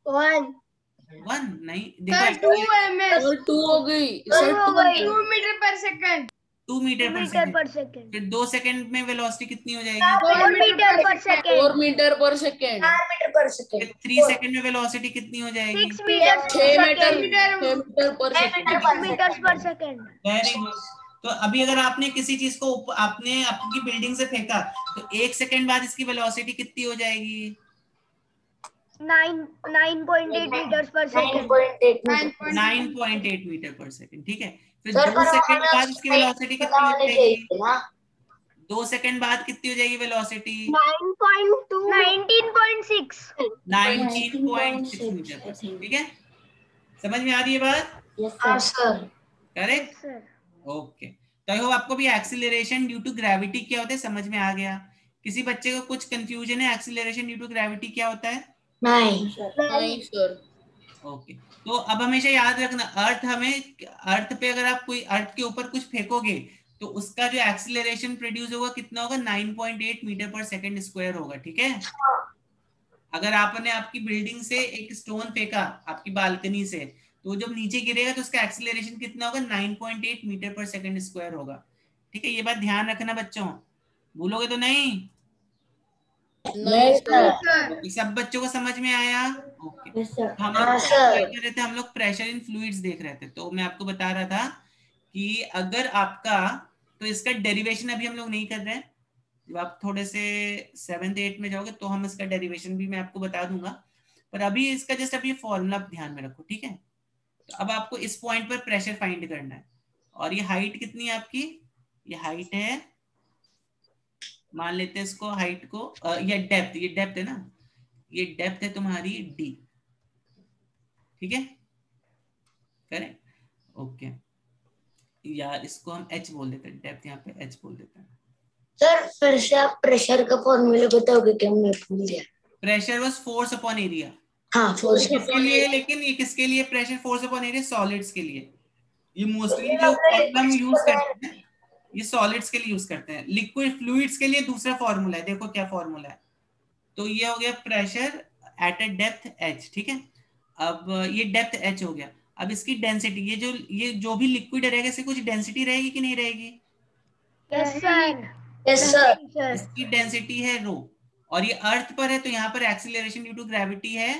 1 नहीं, देखो 2 हो गई sir, 2 metre per second, 2 metre per second. फिर 2 सेकेंड में वेलोसिटी कितनी हो जाएगी? 4 metre per second, 4 metre per second, 4 metre per second, फिर 3 सेकेंड में वेलोसिटी कितनी हो जाएगी? 6 metre 6 metre per second. Very good. तो अभी अगर आपने किसी चीज को आपने आपकी बिल्डिंग से फेंका, तो 1 सेकेंड बाद इसकी वेलोसिटी कितनी हो जाएगी? 9.8 metre per second, 9.8 metre per second, ठीक है। फिर 2 सेकेंड बाद इसकी वेलोसिटी कितनी हो जाएगी? 2 सेकेंड बाद कितनी हो जाएगी वेलोसिटी? 19.6 मीटर पर सेकेंड, ठीक है। समझ में आ रही है बात? Correct, okay. तो आई होप आपको भी एक्सीलरेशन ड्यू टू ग्रेविटी क्या होता है समझ में आ गया। किसी बच्चे को कुछ कंफ्यूजन है एक्सीलरेशन ड्यू टू ग्रेविटी क्या होता है? नहीं सर। ओके, तो अब हमेशा याद रखना, अर्थ पे अगर आप कोई अर्थ के ऊपर कुछ फेंकोगे तो उसका जो एक्सीलरेशन प्रोड्यूस होगा कितना होगा? 9.8 मीटर पर सेकेंड स्क्वायर होगा, ठीक है। अगर आपने आपकी बिल्डिंग से एक स्टोन फेंका आपकी बालकनी से, तो जब नीचे गिरेगा तो उसका एक्सीलरेशन कितना होगा? 9.8 मीटर पर सेकेंड स्क्वायर होगा, ठीक है। ये बात ध्यान रखना बच्चों, भूलोगे तो नहीं। सब बच्चों को समझ में आया? ओके। हम लोग प्रेशर इन फ्लूइड्स देख रहे थे, तो मैं आपको बता रहा था कि अगर आपका, तो इसका डेरिवेशन अभी हम लोग नहीं कर रहे हैं, जब आप थोड़े से 7th 8th में जाओगे तो हम इसका डेरिवेशन भी मैं आपको बता दूंगा, पर अभी इसका जस्ट अभी फॉर्मूला ध्यान में रखो, ठीक है। तो अब आपको इस पॉइंट पर प्रेशर फाइंड करना है, और ये हाइट कितनी है आपकी? ये हाइट है, मान लेते हैं इसको हाइट को, ये डेप्थ है ना, ये डेप्थ है तुम्हारी d, ठीक है, करेक्ट, ओके। या इसको हम h बोल देते हैं, डेप्थ यहाँ पे h बोल देते हैं। सर फिर से आप प्रेशर का फॉर्मूला बताओगे क्या? मैं भूल गया। Pressure was force upon area. हाँ, फोर्स किसके लिए? लेकिन ये किसके लिए pressure force upon area? Solids के लिए। ये मोस्टली जो फॉर्मूला यूज करते हैं ये सॉलिड्स के लिए यूज करते हैं। लिक्विड फ्लूइड्स के लिए दूसरा फॉर्मूला है, देखो क्या फॉर्मूला है। तो ये हो गया pressure at a depth h, ठीक है। अब ये डेप्थ h हो गया। अब इसकी डेंसिटी, ये जो भी लिक्विड रहेगा इसकी कुछ डेंसिटी रहेगी कि नहीं रहेगी? Yes sir. इसकी डेंसिटी है रो, और ये अर्थ पर है तो यहाँ पर एक्सीलरेशन ड्यू टू ग्रेविटी है,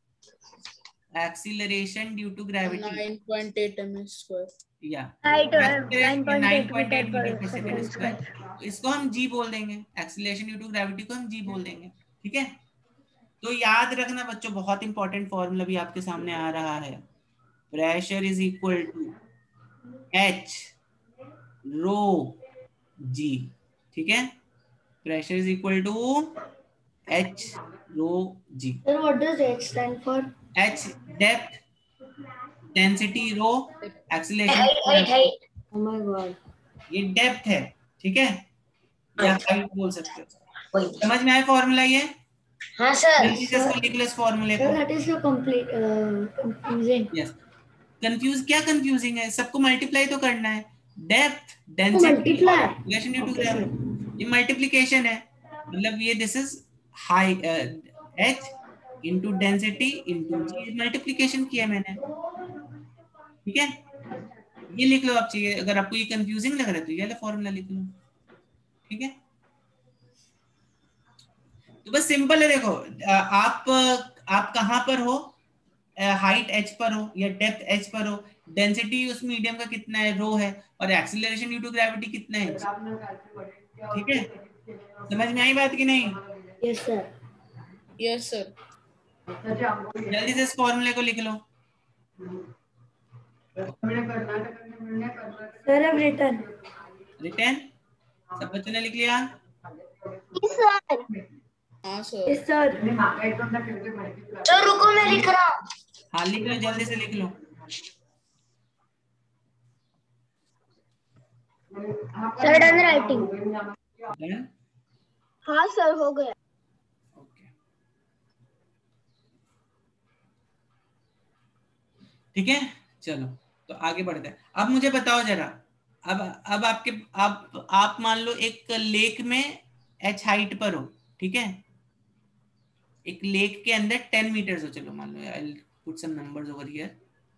acceleration due to gravity 9.8 m², या 9.8 मीटर पर सेकंड स्क्वायर। इसको हम जी बोल देंगे, एक्सीलरेशन ड्यू टू ग्रेविटी को हम जी बोल देंगे, ठीक है। तो याद रखना बच्चों, बहुत इंपॉर्टेंट फॉर्मूला भी आपके सामने आ रहा है। Pressure is equal to H rho G, ठीक है। Pressure is equal to H rho G. Sir, what does H stand for? H depth, density rho, acceleration. Oh my God. ये डेप्थ है, ठीक है, या हाइट बोल सकते हो। समझ में आया फॉर्मूला ये? हाँ सर। जल्दी से इसको लिख लो इस फॉर्मूले को। Sir, that is so confusing. Yes, confuse क्या कंफ्यूजिंग है? सबको मल्टीप्लाई तो करना है, depth density relation due to gravity, ये मल्टीप्लिकेशन है, मतलब ये this is high h into density into G, multiplication किया मैंने, ठीक है। ये लिख लो आप, चाहिए अगर आपको ये कंफ्यूजिंग लग रहा है तो ये वाला फॉर्मूला लिख लो, ठीक है। तो बस सिंपल है, देखो आप कहां पर हो, हाइट h पर हो या डेप्थ h पर हो, डेंसिटी उस मीडियम का कितना है, रो है, और एक्सीलरेशन ड्यू टू ग्रेविटी कितना है, ठीक है। समझ में आई बात कि नहीं? Yes, sir. Yes sir. जल्दी से इस फॉर्मूले को लिख लो। Sir, I've written. रिटर्न सब बच्चों ने लिख लिया? सर हाँ सर। Yes, sir. सर रुको मैं लिख रहा हूँ। हाँ लिख लो, जल्दी से लिख लो। Sir, done writing. Done? हाँ सर, हो गया। ओके ठीक है, चलो तो आगे बढ़ते हैं। अब मुझे बताओ जरा, अब आप मान लो एक लेक में h हाइट पर हो, ठीक है, एक लेक के अंदर 10 मीटर्स हो, चलो मान लो, I put some numbers over here.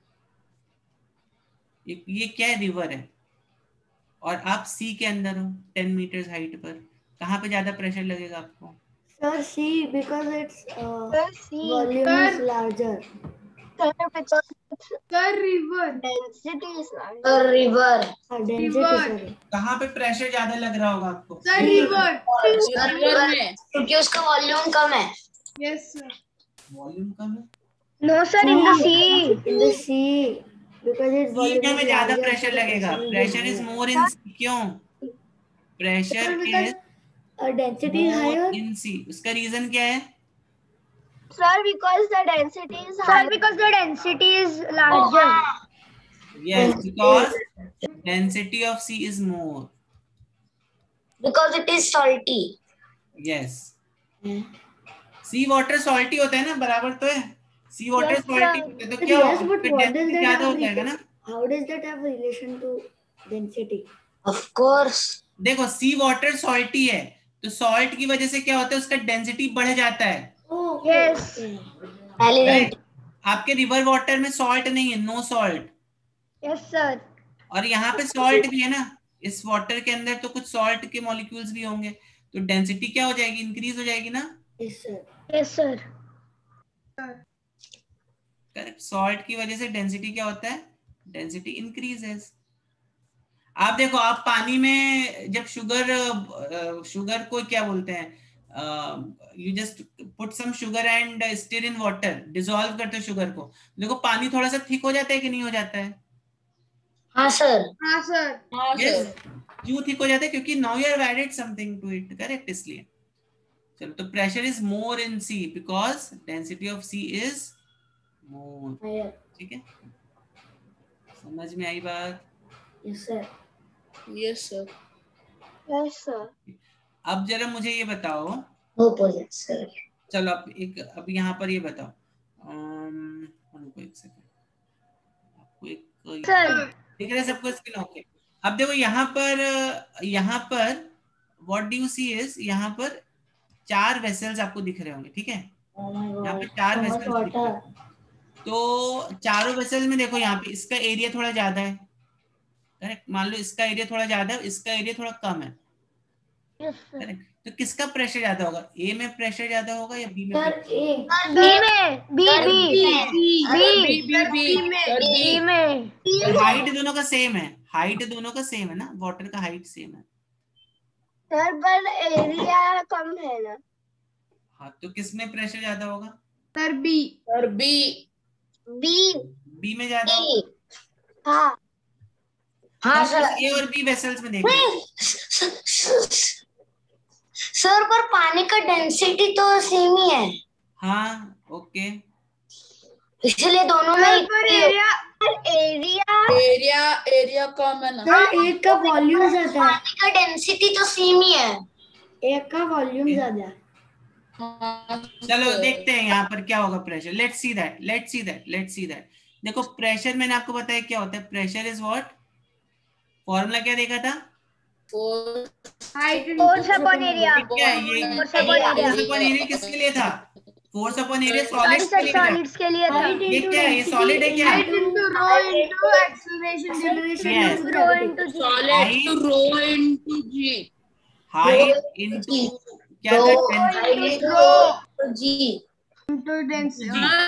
ये क्या है, रिवर है, और आप सी के अंदर हो 10 मीटर्स हाइट पर, कहाँ पे ज्यादा प्रेशर लगेगा आपको? Sir, C because its C. volume is larger. Sir, because sir, river. Density is larger. Sir river. Density, sorry. कहाँ पे प्रेशर ज्यादा लग रहा होगा आपको? Sir, river. सर रिवर में, क्योंकि उसका वॉल्यूम कम है। Yes, sir. वॉल्यूम कम है? No, sir, in the sea. In the sea. Because its sea volume में is ज्यादा larger. प्रेशर लगेगा, pressure is more in sea, क्यों? Pressure is density is more higher. In sea, उसका reason क्या है? Sir, because the density is Sir, higher. because the density is larger. Yes, because density of C is more. Because it is salty. Yes. Sea water salty होता है ना, बराबर तो है, sea water Yes, salty sir. होता है, तो But क्या yes, होगा? but what does that ज्यादा हो have जाएगा ना। How does that have relation to density? Of course. देखो सी वाटर सॉल्टी है, तो सॉल्ट की वजह से क्या होता है, उसका डेंसिटी बढ़ जाता है। Oh, yes. Element. आपके रिवर वाटर में सॉल्ट नहीं है, नो सॉल्ट। Yes, sir. और यहाँ पे सॉल्ट भी है ना, इस वाटर के अंदर तो कुछ सॉल्ट के मॉलिक्यूल्स भी होंगे, तो डेंसिटी क्या हो जाएगी, इंक्रीज हो जाएगी ना। Yes, sir. Yes, sir. Correct, salt की वजह से डेंसिटी क्या होता है, डेंसिटी इंक्रीजेस। आप देखो, आप पानी में जब शुगर को क्या बोलते हैं, you just put some sugar and stir in water, dissolve करते हो शुगर को, देखो पानी थोड़ा सा थिक हो जाता है कि नहीं हो जाता है? हाँ सर। हाँ सर। हाँ Yes. सर। क्यों थिक हो जाता है? क्योंकि now you have added something to it, correct, इसलिए। चलो, तो pressure is more in sea because density of sea is more, ठीक है, समझ में आई बात? Yes, sir. Yes sir. Yes, sir. अब जरा मुझे ये बताओ, Opposite sir. चलो अब यहाँ पर ये बताओ, रुको एक सेकंड, आपको एक Sir. दिख रहा है सबको स्क्रीन? ओके, अब देखो यहाँ पर what do you see is, यहाँ पर 4 वेसल्स आपको दिख रहे होंगे, ठीक है, Oh my God. यहाँ पे 4 So much वेसल्स दिख रहे हैं। तो चारों वेसल में देखो, यहाँ पे इसका एरिया थोड़ा ज्यादा है, करेक्ट, मान लो इसका एरिया थोड़ा ज्यादा है, इसका एरिया थोड़ा कम है, Yes, sir. करेक्ट, तो किसका प्रेशर ज्यादा होगा, ए में प्रेशर ज्यादा होगा या बी में? Sir, A. B में. B में. हाइट दोनों का सेम है, हाइट दोनों का सेम है ना, वाटर का हाइट सेम है। सर पर एरिया कम है ना। हाँ, तो किस में प्रेशर ज्यादा होगा? Sir B. Sir B. B में ज्यादा होगा। हाँ। हाँ सर। ए और बी वेसल्स में देखो, सर पर पानी का डेंसिटी तो सेम ही है, हाँ ओके, इसलिए दोनों में एरिया कम है ना। सर, एक का वॉल्यूम ज्यादा है, पानी का डेंसिटी तो सेम ही है। एक का वॉल्यूम ज्यादा है। चलो देखते हैं यहाँ पर क्या होगा प्रेशर, लेट्स सी दैट। देखो प्रेशर मैंने आपको बताया क्या होता है, प्रेशर इज व्हाट, फॉर्मूला क्या देखा था, फोर्स अपॉन एरिया। क्या है ये, फोर्स अपॉन एरिया किसके लिए था, फोर्स अपॉन एरिया सॉलिड्स के लिए था। ये क्या है, ये सॉलिड है क्या? Height into rho into acceleration rho into G. Height into क्या था, जी इनटू डेंसिटी।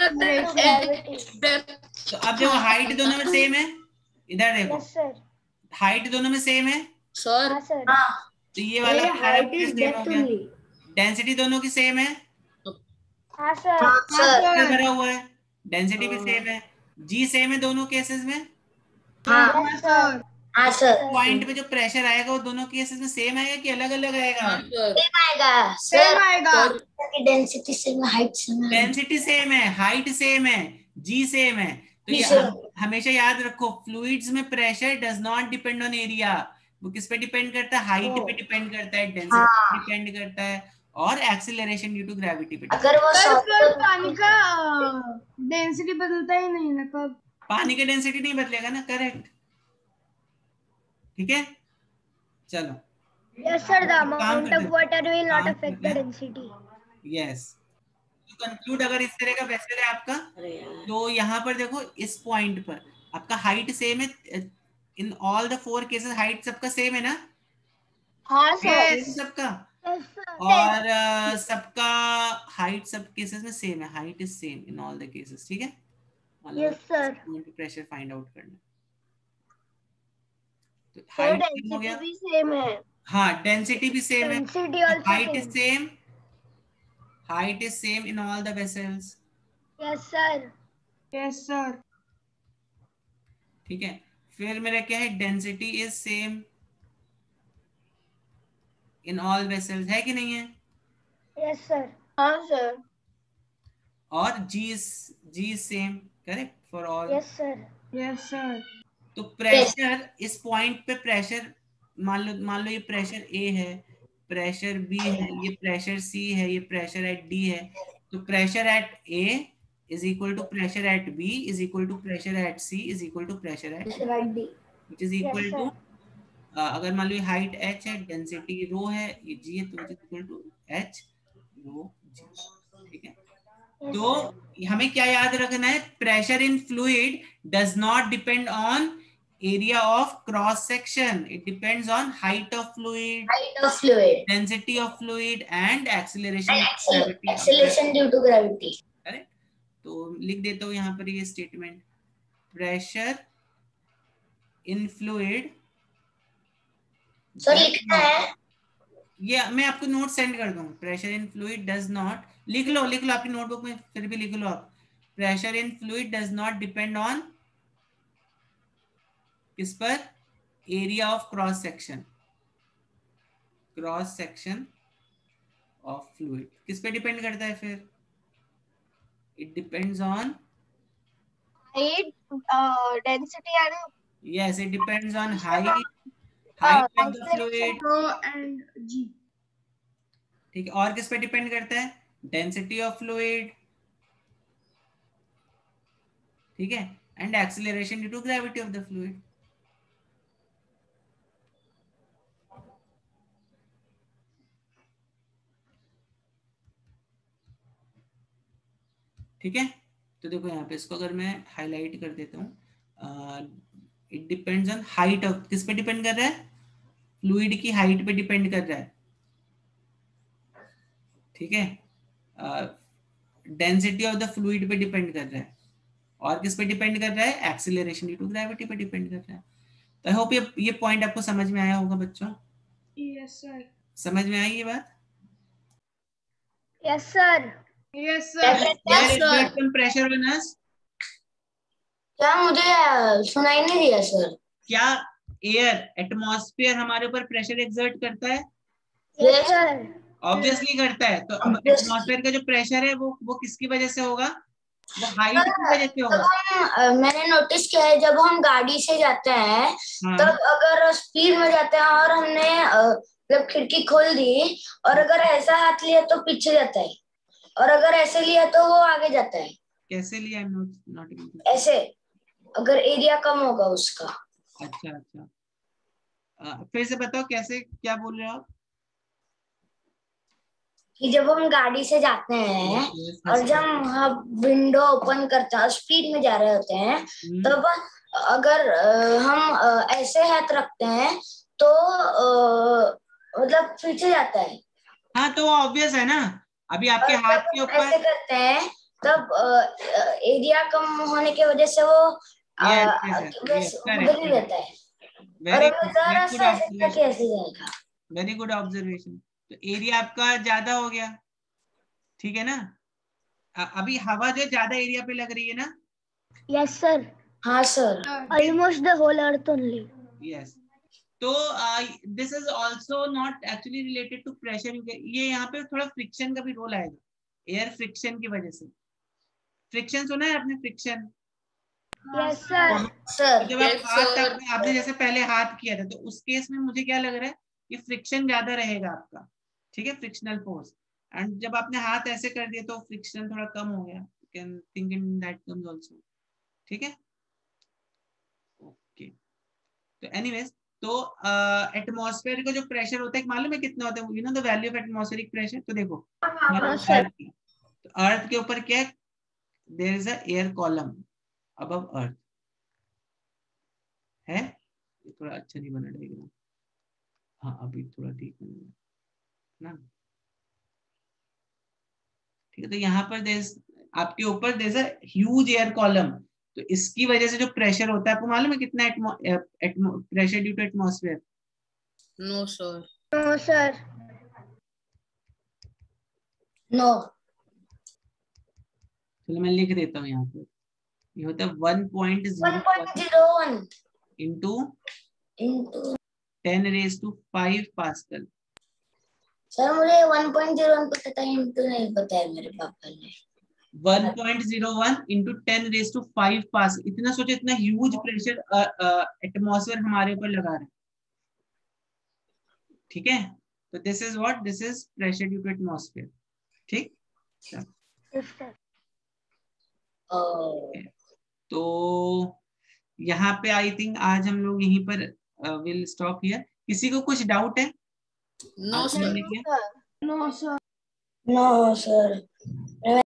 तो अब देखो हाइट दोनों में सेम है, इधर देखो हाइट दोनों में सेम है सर। तो ये वाला height is depth only. Density दोनों की सेम है, हाँ सर। सर। भरा हुआ है, डेंसिटी भी सेम है, जी सेम है दोनों केसेस में। हाँ हाँ सर। पॉइंट पे जो प्रेशर आएगा वो दोनों केसेस में सेम आएगा कि अलग अलग आएगा? सेम आएगा सर। डेंसिटी सेम है, हाइट सेम है। डेंसिटी सेम है, हाइट सेम है, जी सेम है। तो ये हमेशा याद रखो, फ्लूइड्स में pressure does not depend on area. वो किस पे डिपेंड करता है? हाइट पे डिपेंड करता है, डेंसिटी पे डिपेंड करता है, और एक्सीलरेशन ड्यू टू ग्रेविटी पे। अगर वो पानी का डेंसिटी बदलता ही नहीं ना कब? पानी का डेंसिटी नहीं बदलेगा ना, करेक्ट। ठीक है, चलो। Yes sir, the amount of water will not affect the density. Yes. तो कंक्लूड अगर इस तरह का वेसल है आपका, तो यहाँ पर देखो इस पॉइंट पर आपका हाइट सेम है। In all the 4 cases height सबका सेम है ना? हाँ सर। सबका, और सबका हाइट सब केसेस में सेम है, height is same in all the cases. ठीक है, yes sir. Pressure find out करना, तो हाइट डेंसिटी भी सेम है। हाँ, डेंसिटी भी सेम है, density also height is same, height is same in all the vessels. Yes sir. Yes sir. ठीक है, फिर मेरा क्या है, density is same in all vessels, है कि नहीं है? Yes sir. हाँ सर। और G same, correct for all. Yes sir. Yes sir. तो प्रेशर इस पॉइंट पे, प्रेशर मान लो ये प्रेशर ए है, प्रेशर बी है, ये प्रेशर सी है, ये प्रेशर एट डी है। तो pressure at A is equal to pressure at B is equal to pressure at C is equal to pressure at D, which is equal to, अगर मान लो ये हाइट h है, density rho है, ये g है, तो which is equal to h rho g। ठीक है, तो हमें क्या याद रखना है, pressure in fluid does not depend on area of cross section, it depends on height of fluid, density of fluid, and acceleration due to gravity। करेक्ट। तो लिख देता हूँ यहाँ पर ये statement, pressure in fluid, sir लिखना है, ये मैं आपको नोट सेंड कर दूंगा। Pressure in fluid does not, लिख लो आपकी नोटबुक में, फिर भी लिख लो आप, pressure in fluid does not depend on, किस पर? Area of cross section, cross section of fluid किस पे डिपेंड करता है फिर? It depends on height, density and yes, it depends on height of the fluid and G. ठीक है, और किस पे डिपेंड करता है? डेंसिटी ऑफ फ्लूइड, ठीक है, and acceleration due to gravity of the fluid. ठीक है, तो देखो यहाँ पे इसको अगर मैं हाईलाइट कर देता हूँ, it depends on height of, किस पे डिपेंड कर रहा है? फ्लूइड की हाइट पे डिपेंड कर रहा है। ठीक है, डेंसिटी ऑफ द फ्लूइड पे डिपेंड कर रहा है, और किस पे डिपेंड कर रहा है? एक्सीलरेशन ड्यू टू ग्रेविटी पे डिपेंड कर रहा है। तो आई होप ये पॉइंट आपको समझ में आया होगा बच्चों। Yes sir. समझ में आई ये बात? Yes sir. Yes sir. Pressure on us, क्या मुझे सुनाई नहीं दिया सर? क्या एयर, एटमॉस्फेयर हमारे ऊपर प्रेशर एक्सर्ट करता है? Yes sir. ऑब्वियसली करता है। तो एटमॉस्फेयर का जो प्रेशर है वो किसकी वजह से होगा? वो हाइट की वजह से होगा। मैंने नोटिस किया है, जब हम गाड़ी से जाते हैं तब अगर स्पीड में जाते हैं और हमने जब खिड़की खोल दी और अगर ऐसा हाथ लिया तो पीछे जाता है, और अगर ऐसे लिया तो वो आगे जाता है। कैसे लिया? नॉट ऐसे, अगर एरिया कम होगा उसका। अच्छा, फिर से बताओ कैसे, क्या बोल रहे हो आप? कि जब हम गाड़ी से जाते हैं और जब हम विंडो ओपन करते हैं, स्पीड में जा रहे होते हैं, तब अगर हम ऐसे हाथ रखते हैं तो मतलब पीछे जाता है। हाँ, तो ऑब्वियस है ना, अभी आपके हाथ के ऊपर ऐसे करते हैं तब एरिया कम होने की वजह से वो उधर ही रहता है। Very good observation. तो एरिया आपका ज्यादा हो गया, ठीक है ना? अभी हवा जो ज्यादा एरिया पे लग रही है ना? Yes sir. हाँ sir. Almost the whole earth only. Yes, तो this is also not actually related to pressure. ये यहाँ पे थोड़ा फ्रिक्शन का भी रोल आएगा, एयर फ्रिक्शन की वजह से। फ्रिक्शन सुना है आपने? Friction, Yes, sir. सर जब आप Yes, हाथ sir. आपने जैसे पहले हाथ किया था, तो उस केस में मुझे क्या लग रहा है कि फ्रिक्शन ज्यादा रहेगा आपका, ठीक है, फ्रिक्शनल फोर्स। एंड जब आपने हाथ ऐसे कर दिया तो फ्रिक्शन थोड़ा कम हो गया। You can think in that terms also, ठीक है, ओके। तो एनीवेज, तो एटमॉस्फेयर का जो प्रेशर होता है मालूम है कितना होता है? You know the value of atmospheric pressure. तो देखो अर्थ की, तो अर्थ के ऊपर क्या है? There is a air column above earth है। ये थोड़ा अच्छा नहीं बना डायग्राम, हाँ अभी थोड़ा ठीक बना ना, ठीक है। तो यहाँ पर आपके ऊपर there is a huge air column, तो इसकी वजह से जो प्रेशर होता है, आपको मालूम है कितना pressure due to atmosphere? No, sir. No, sir. No. चलो मैं लिख देता हूँ यहाँ पे, ये होता है 1.01 1.01 इंटू इंटू 10⁵ पास्कल। सर मुझे 1.01 पता था, इंटू नहीं पता है मेरे पापा ने। 1.01 इंटू 10⁵ पास्कल। इतना सोचो, इतना ह्यूज प्रेशर एटमॉस्फेयर हमारे ऊपर लगा रहा है, ठीक है। तो this is what, this is pressure due to atmosphere, ठीक। Yes, sir. तो यहाँ पे आई थिंक आज हम लोग यहीं पर विल स्टॉप हियर। किसी को कुछ डाउट है? No, sir. क्या? No, sir. No sir.